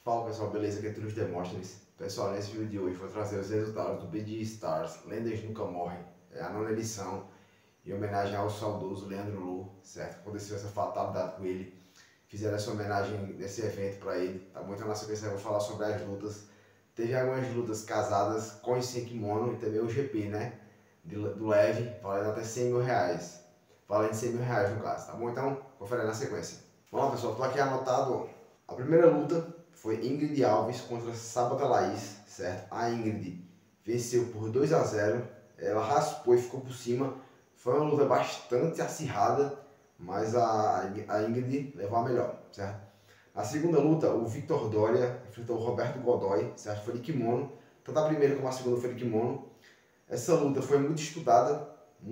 Fala pessoal, beleza? Aqui é Turos Demóstenes. Pessoal, nesse vídeo de hoje vou trazer os resultados do BD Stars Lendas Nunca Morrem, a nona edição, em homenagem ao saudoso Leandro Lu, certo? Aconteceu essa fatalidade com ele, fizeram essa homenagem nesse evento para ele, tá bom? Então na sequência eu vou falar sobre as lutas. Teve algumas lutas casadas com e sem kimono e também o GP, né? Do leve, valendo até 100 mil reais. Valendo 100 mil reais no caso, tá bom? Então, confere na sequência. Vamos lá pessoal, tô aqui anotado, ó. A primeira luta foi Ingrid Alves contra Sábata Laís, certo? A Ingrid venceu por 2 a 0, ela raspou e ficou por cima. Foi uma luta bastante acirrada, mas a Ingrid levou a melhor, certo? Na segunda luta, o Victor Doria enfrentou o Roberto Godoy, certo? Foi de kimono, tanto a primeira como a segunda foi de kimono. Essa luta foi muito estudada,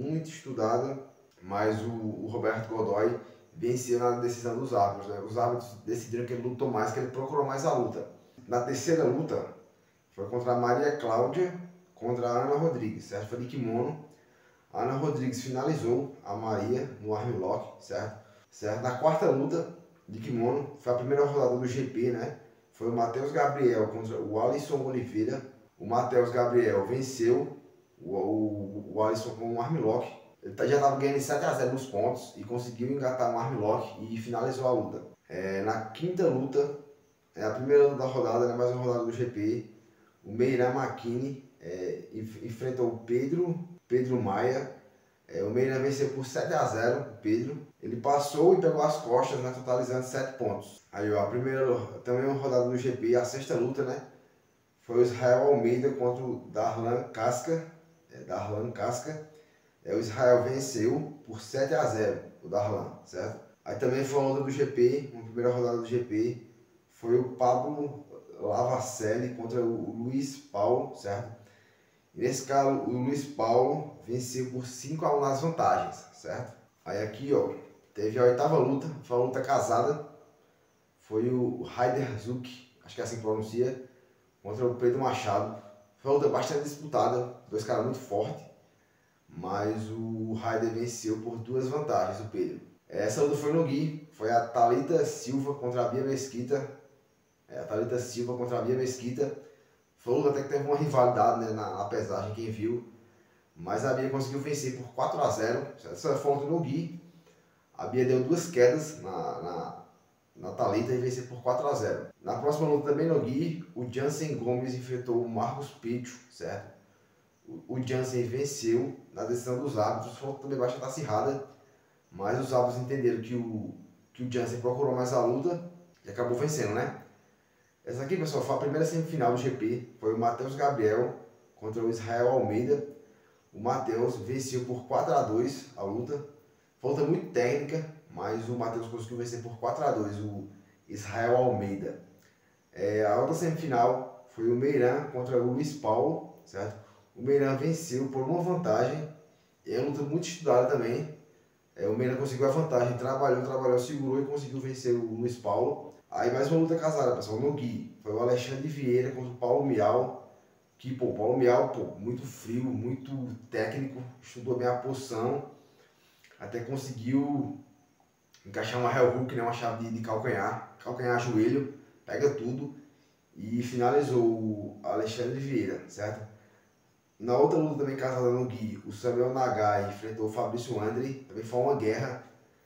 mas o Roberto Godoy venceu na decisão dos árbitros, né? Os árbitros decidiram que ele lutou mais, que ele procurou mais a luta. Na terceira luta, foi contra a Maria Cláudia, contra a Ana Rodrigues, certo? Foi de kimono. A Ana Rodrigues finalizou a Maria no armlock, certo? Na quarta luta de kimono, foi a primeira rodada do GP, né? Foi o Matheus Gabriel contra o Alisson Oliveira. O Matheus Gabriel venceu o Alisson com um armlock. Ele já estava ganhando 7 a 0 nos pontos e conseguiu engatar um armlock e finalizou a luta. Na quinta luta, a primeira luta da rodada, né, mais uma rodada do GP, o Meiran Makini enfrentou o Pedro Maia. O Meiran venceu por 7 a 0 o Pedro. Ele passou e pegou as costas, né, totalizando 7 pontos. Aí ó, a primeira, também uma rodada do GP, a sexta luta, né, foi o Israel Almeida contra o Darlan Casca. O Israel venceu por 7 a 0 o Darlan, certo? Aí também foi uma luta do GP, uma primeira rodada do GP, foi o Pablo Lavacelli contra o Luiz Paulo, certo? E nesse caso, o Luiz Paulo venceu por 5 a 1 nas vantagens, certo? Aí aqui, ó, teve a oitava luta, foi uma luta casada, foi o Raider Zuck, acho que é assim que pronuncia, contra o Pedro Machado. Foi uma luta bastante disputada, dois caras muito fortes, mas o Raider venceu por 2 vantagens, o Pedro. Essa luta foi no Gui, foi a Thalita Silva contra a Bia Mesquita. Foi uma luta até que teve uma rivalidade, né, na pesagem, quem viu. Mas a Bia conseguiu vencer por 4 a 0. Essa foi uma luta no Gui. A Bia deu 2 quedas na Thalita e venceu por 4 a 0. Na próxima luta também no Gui, o Jansen Gomes enfrentou o Marcos Picho, certo? O Jansen venceu na decisão dos árbitros, foi também bastante acirrada, mas os árbitros entenderam que o Jansen procurou mais a luta e acabou vencendo, né? Essa aqui, pessoal, foi a primeira semifinal do GP, foi o Matheus Gabriel contra o Israel Almeida. O Matheus venceu por 4 a 2 a luta, foi uma luta muito técnica, mas o Matheus conseguiu vencer por 4 a 2 o Israel Almeida. A outra semifinal foi o Meiran contra o Luiz Paulo, certo? O Meiran venceu por uma vantagem, é uma luta muito estudada também. O Meiran conseguiu a vantagem, trabalhou, segurou e conseguiu vencer o Luiz Paulo. Aí mais uma luta casada, pessoal, no Gui. Foi o Alexandre Vieira contra o Paulo Miau. Que, pô, o Paulo Miau, pô, muito frio, muito técnico, estudou bem a posição. Até conseguiu encaixar uma heel hook, né, uma chave de calcanhar, joelho, pega tudo. E finalizou o Alexandre Vieira, certo? Na outra luta também casada no Gui, o Samuel Nagai enfrentou o Fabrício André, também foi uma guerra,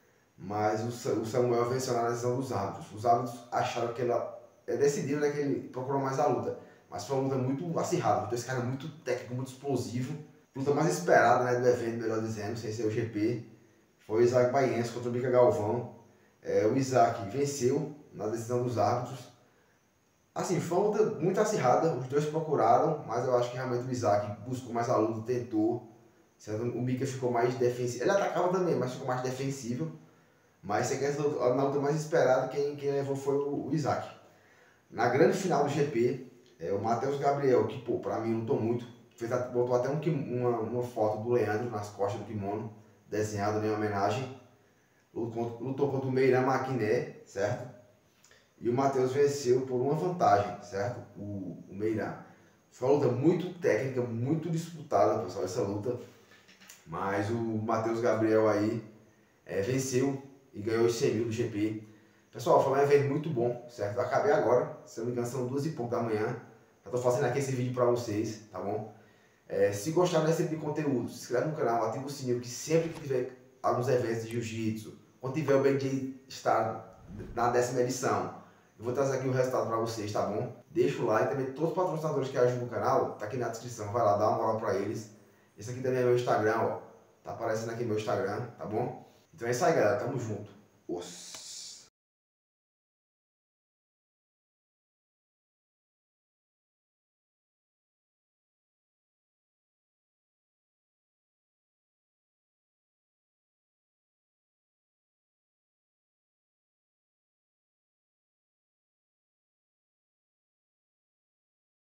mas o Samuel venceu na decisão dos árbitros. Os árbitros acharam que decidiram, né, que ele procurou mais a luta, mas foi uma luta muito acirrada, os dois caras muito técnico, muito explosivo. Luta mais esperada, né, do evento, melhor dizendo, sem ser o GP, foi o Isaac Baiense contra o Mica Galvão. O Isaac venceu na decisão dos árbitros. Assim, foi uma luta muito acirrada, os dois procuraram, mas eu acho que realmente o Isaac buscou mais a luta, tentou, certo? O Mika ficou mais defensivo, ele atacava também, mas ficou mais defensivo. Mas na luta mais esperada, quem levou foi o Isaac. Na grande final do GP, o Matheus Gabriel, que, pô, pra mim lutou muito, botou até uma foto do Leandro nas costas do kimono, desenhado em homenagem. Lutou contra o Meiran Maquiné, certo? E o Matheus venceu por uma vantagem, certo? O Meiran. Foi uma luta muito técnica, muito disputada, pessoal, essa luta. Mas o Matheus Gabriel aí venceu e ganhou os 100 mil do GP. Pessoal, foi um evento muito bom, certo? Eu acabei agora, se eu não me engano são 2h pouco da manhã. Eu tô fazendo aqui esse vídeo pra vocês, tá bom? Se gostar desse tipo de conteúdo, se inscreve no canal, ativa o sininho, que sempre que tiver alguns eventos de jiu-jitsu, quando tiver o BJ estar na 10ª edição, eu vou trazer aqui o resultado para vocês, tá bom? Deixa o like, também todos os patrocinadores que ajudam o canal, tá aqui na descrição, vai lá, dá uma moral para eles. Esse aqui também é meu Instagram, ó, tá aparecendo aqui meu Instagram, tá bom? Então é isso aí, galera, tamo junto. Os